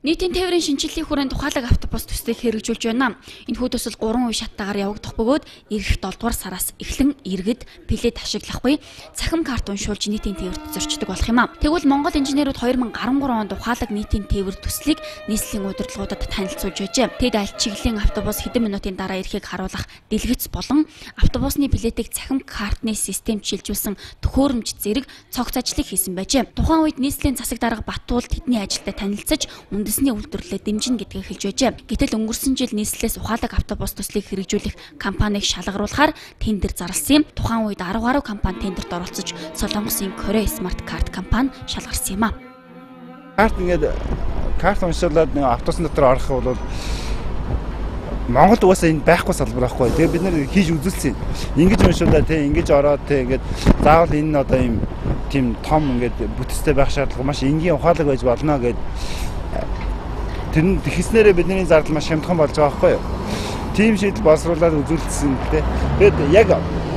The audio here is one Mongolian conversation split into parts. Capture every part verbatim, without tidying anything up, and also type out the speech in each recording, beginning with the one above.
Нийтийн тээврийн шинжилгэлийн хүрээнд тухайлаг автобус төслийг хэрэгжүүлж байна. Энэхүү төсөл гурван үе шаттаагаар явагдах бөгөөд ирэх долдугаар сараас эхлэн иргэд плед ашиглахгүй цахим карт уншуулж нийтийн тээвэрт зорчдог болох юм а. Тэгвэл Монгол инженерүүд две thousand thirteen онд ухаалаг нийтийн тээвэр төслийг нийслэлийн удирдлагуудад танилцуулж байжээ. Тэд аль чиглэлийн автобус хэдэн минутын дараа ирэхийг харуулах дэлгэц болон автобусны пледийг цахим картны системд шилжүүлсэн төхөөрөмж зэрэг цогц ажлыг хийсэн байжээ. Тухайн үед нийслэлийн засаг дарга Баттуул тэдний ажилдаа танилцаж үндэсний үйлдвэрлэлээ дэмжинэ гэдгийг хэлж байжээ. Гэтэл өнгөрсөн жил нийслэлээс ухаалаг автобус төслийг хэрэгжүүлэх компанийг шалгаруулахаар тендер зарласан юм. Тухайн үед ten гаруй компани тендерт оролцож Солонгосын Korea Smart Card компани шалгарсан юм а. Карт ингээд карт уншуулад нэг автобусны дотор орох бол Монголд угаасаа энэ байхгүй салбар байхгүй. Тэгээ бид нэр хийж үзүүлсэн. Ингэж уншуулаад те ингэж ороод те ингээд заавал энэ нь одоо юм тийм том ингээд бүтцтэй байх шаардлага маш энгийн ухаалаг байж болно гэд тэр тэгснээрээ бидний зардал маш хямдхан болж байгаа байхгүй юу. Тим шийдэл боловсруулаад үзүүлсэн те. Тэгэд яг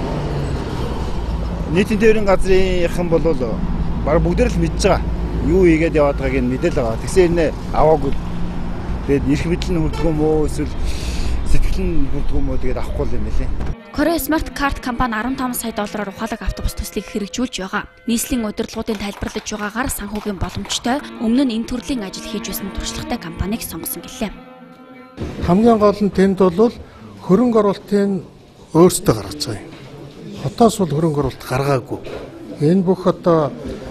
нийтийн тээврийн газрынхан бол баг бүгдээр л мэдж байгаа. Юу хийгээд яваад байгааг нь мэдэл байгаа. Тэгсэн энэ аваагүй. Тэгээд эрх мэдэл нь хүрдгөө мөө эсвэл сэтгэл нь хүрдгөө мөө тэгээд авахгүй юм лээ. Korea Smart Card компани fifteen сая доллараар ухаалаг автобус төслийг хэрэгжүүлж байгаа. Нийслэлийн удирдлагуудын тайлбарлаж байгаагаар санхүүгийн боломжтой өмнө нь энэ төрлийн ажил хийж байсан туршлагатай компанийг сонгосон гэлээ. Хамгийн гол нь тэнд бол хөрөнгө оруулалтын өөрсдөө гаргаж байгаа юм. Хотоос бол хөрөнгө оруулалт гаргаагүй. Энэ бүх одоо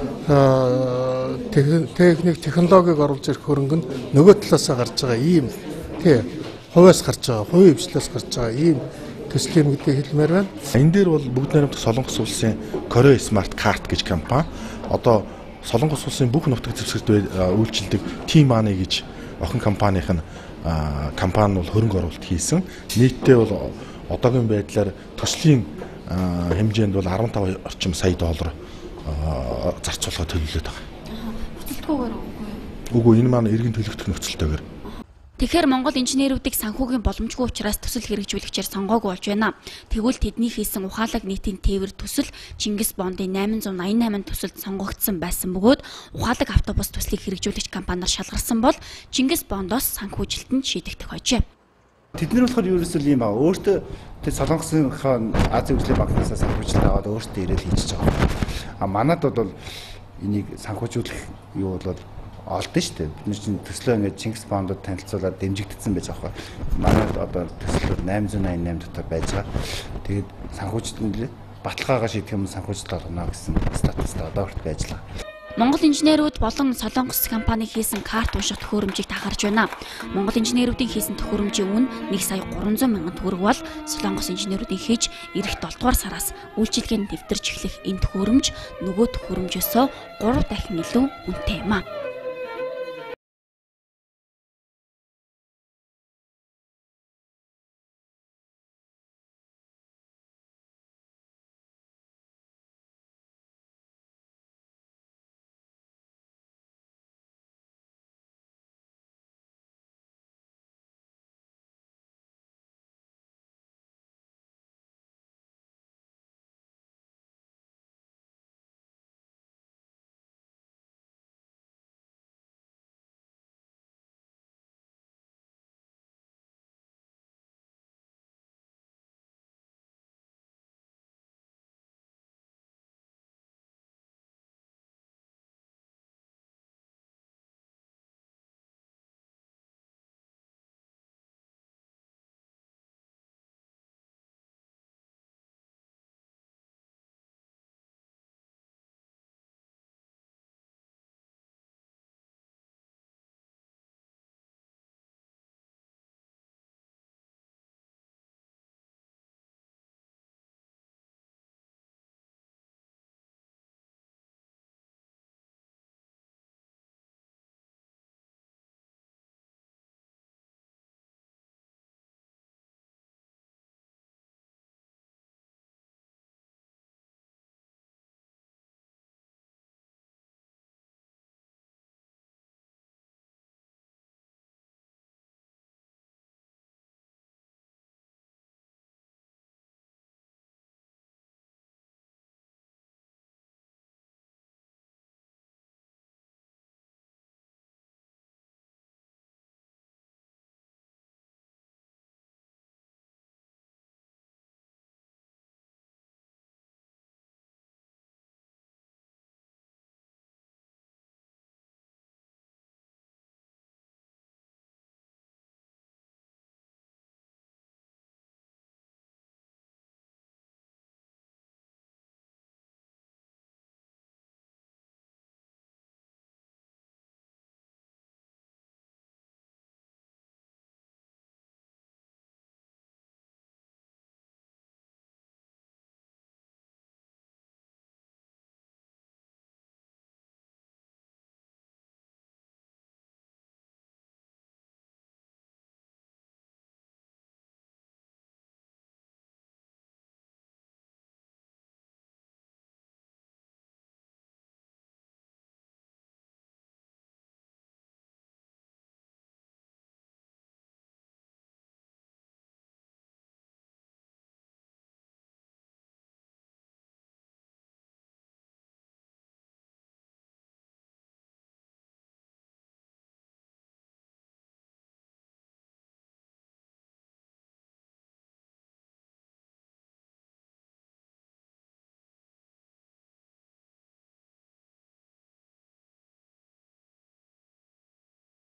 техник технологиг оруулж ирэх хөрөнгө нь нөгөө талаас гарч байгаа ийм тий хувьас гарч байгаа, хувийн хвшлээс гарч байгаа ийм төсөл юм гэдгийг хэлмээр байна. Энэ дээр бол бүгд найрамдах Солонгос улсын Korea Smart Card гэж компани одоо Солонгос улсын бүх нутаг дэвсгэрт үйлчилдэг Team Money гэж охин компанийн компани бол хөрөнгө оруулалт хийсэн. Нийтдээ бол одоогийн байдлаар төслийн хэмжээнд бол fifteen орчим сая доллар зарцуулахад төлөвлөд байгаа. Нөхцөлтгүйгээр үгүй. Үгүй энэ маань иргэн төлөвлөлт нөхцөлтэйгээр. Тэгэхээр Монгол инженерүүдийг санхүүгийн боломжгүй учраас төсөл хэрэгжүүлэгчээр сонгоогүй болж байна. Тэгвэл тэдний хийсэн ухаалаг нийтийн тээвэр төсөл Чингис Бондын eight eighty-eight төсөлд сонгогдсон байсан бөгөөд ухаалаг автобус төслийг хэрэгжүүлэгч компаниар шалгарсан бол Чингис Бондоос санхүүжилтөнд шийдэгдэх хожээ. Тэднэр болохоор ерөөсөө юм аа өөртөө тэр Солонгосын Азийн хөгжлийн банкнаас санхүүжилт аваад өөртөө ирээл хийж байгаа. А манад бол энийг санхүүжүүлэх юу бол олдсон шүү дээ. Бид чинь төслөө ингээд Чингис Бондод танилцуулаад дэмжигдсэн байж байгаа. Манайд одоо төслөө eight eighty-eight дотор байж байгаа. Тэгээд санхүүжилтөнд баталгаагаа шийдэх юм санхүүжилт олгоно гэсэн статустай одоо хүрт байж байгаа. Монгол инженерүүд болон Солонгос компани хийсэн карт унших төхөөрөмжийг тахарж байна. Монгол инженерүүдийн хийсэн төхөөрөмжийн үн one сая three hundred мянган төгрөг бол Солонгос инженерүүдийн хийж ирэх долдугаар сараас үйлчилгээнд дэвтэрч эхлэх энэ төхөөрөмж нөгөө төхөөрөмжөөсөө three дахин илүү үнэтэй юм а.